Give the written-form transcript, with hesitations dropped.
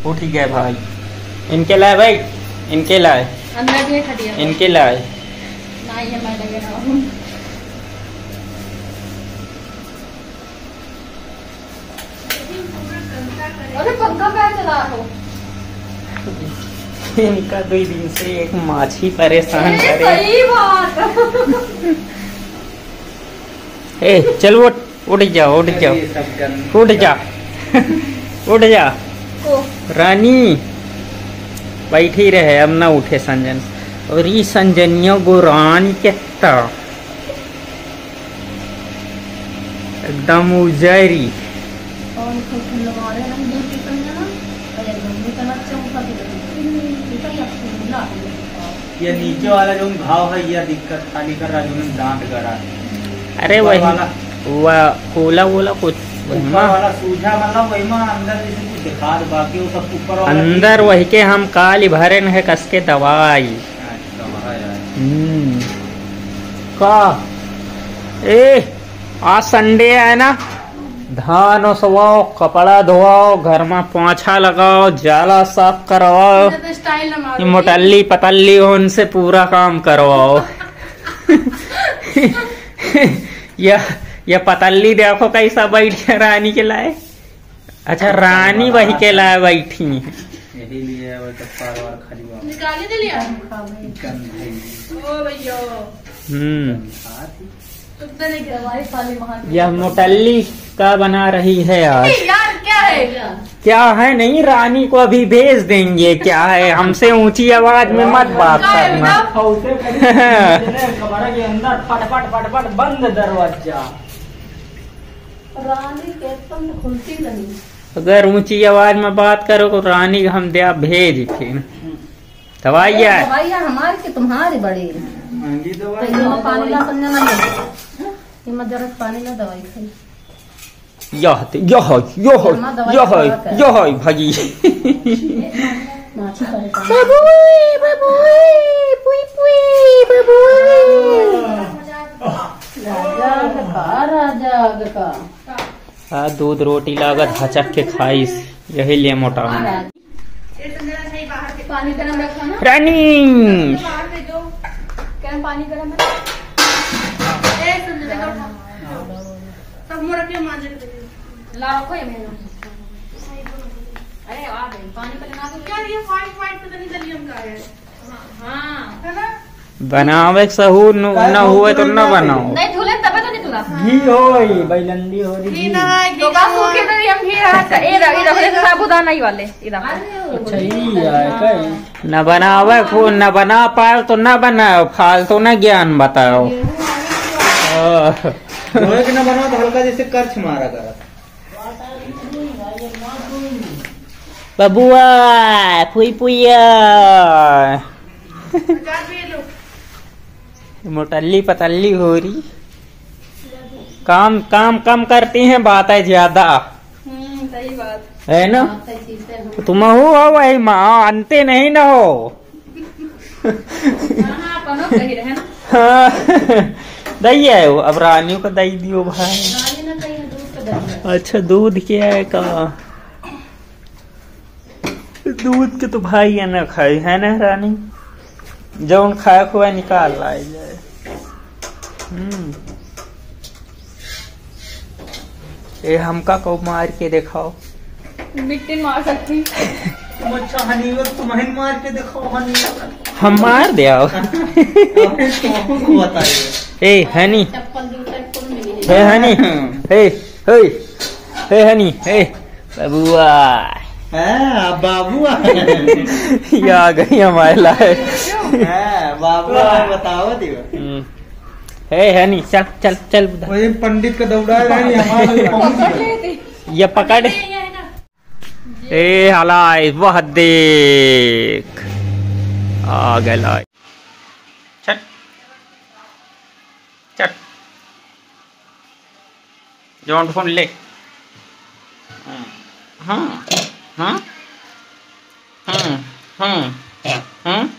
उठ गए भाई। इनके लाए भाई, इनके लाए, इनके लाए। अरे पंखा क्या चला रहा हो? इनका 2 दिन से एक माछी परेशान करे। सही बात। ए चल उठ, उठ जाओ, उठ जाओ, उठ जा, उठ जा रानी। बैठी रहे, अब ना उठे संजन। और ये संजनियों गोरानी कितना एकदम उजरी। ये नीचे वाला जो घाव है ये दिक्कत खाली कर रहा है, दांत गड़ा। अरे वही वह कोला वोला कुछ वाला सूझा मतलब वही में अंदर जैसे कुछ दिखा दे, बाकी वो सब ऊपर वाला अंदर वही के हम काली भरे न है कस के दवाई। का ए आज संडे है ना, धान ओसवाओ, कपड़ा धोआओ, घर में पोछा लगाओ, जाला साफ करवाओ, तो मोटल्ली पतल्ली उनसे पूरा काम करवाओ। यह पतल्ली देखो कैसा बैठी है रानी के लाए। अच्छा रानी वही के लाए बैठी है। यही लिए निकाली दे लिया। ओ भैया यह मोटल्ली का बना रही है आज। यार क्या है? क्या है नहीं, रानी को अभी भेज देंगे। क्या है, हमसे ऊंची आवाज में मत बात करना। कमरा के अंदर फटफट फटफट बंद दरवाजा। रानी के एकदम खुलती नहीं। अगर ऊंची आवाज में बात करो तो रानी को हम दे भेज फिर दवाइया हमारी के तुम्हारी बड़ी महंगी दवाई। पानी ला समझा नहीं, जरूरत पानी ला दवाई खाई। यह भाई दूध रोटी लागत हचक के खाई, यही लिए मोटा होना। पानी गरम रखा ना रानी, पानी गरम है। सब मोड़ के मांझे ला रखो ये मैंने। अरे आ गई पानी पहले ना दो यार, ये व्हाइट व्हाइट पता नहीं दलियम का है। हां है ना, बनावे सहूर न हुए तो न बनाओ। नहीं धुले तब तो नहीं धुला। घी होई बैलंदी हो रही घी ना तो का सूखे तो हम घी रहा। ये साबुदाना ही वाले इधर। अच्छा ये है कहीं न बनावे को न बना पाओ तो न बनाओ, फालतू न ज्ञान बताओ। लोहे के न बनाओ तो हल्का जैसे कर्च मारा करा। बबुआ पुई पुइया मोटल्ली पतल्ली हो रही। काम काम कम करती हैं, बातें ज्यादा। सही बात है ना। तुम हो वही माँ अंते नहीं न हो। दही है वो, अब रानियों का दही दियो भाई। अच्छा दूध क्या है का, दूध के तो भाई है ना खाई है ना रानी, जो खाया खुआ निकाल लाए जाए। ये हमका को मार के दिखाओ। मिट्टी मार सकती। अच्छा हनीवर तुम्हें मार के दिखाओ। हनीवर हम मार दे आओ। ए हनी, हे हनी, हे हनी, हे बबुआ बाबू आ गई हमारे लाए। बाबू बताओ दियो। हे हनी चल चल चल। वही पंडित का दौड़ा है ये पकड़। ए हलाई वह देख आ गया। चल चल जॉन फोन ले। हाँ हाँ हाँ हाँ हाँ